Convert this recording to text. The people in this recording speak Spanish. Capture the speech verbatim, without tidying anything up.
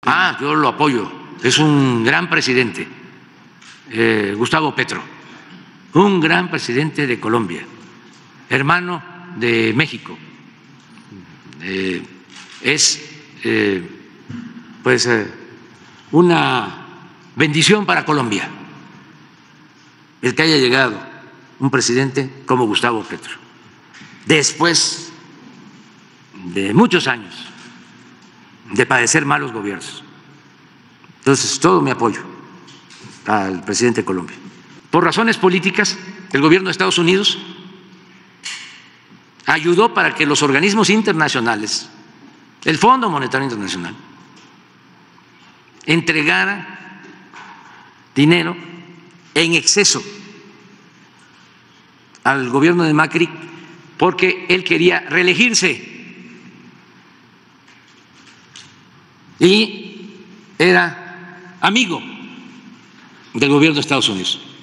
Ah, yo lo apoyo. Es un gran presidente, eh, Gustavo Petro, un gran presidente de Colombia, hermano de México. Eh, es eh, pues eh, una bendición para Colombia el que haya llegado un presidente como Gustavo Petro, después de muchos años de padecer malos gobiernos. Entonces, todo mi apoyo al presidente de Colombia. Por razones políticas, el gobierno de Estados Unidos ayudó para que los organismos internacionales, el Fondo Monetario Internacional, entregaran dinero en exceso al gobierno de Macri porque él quería reelegirse y era amigo del gobierno de Estados Unidos.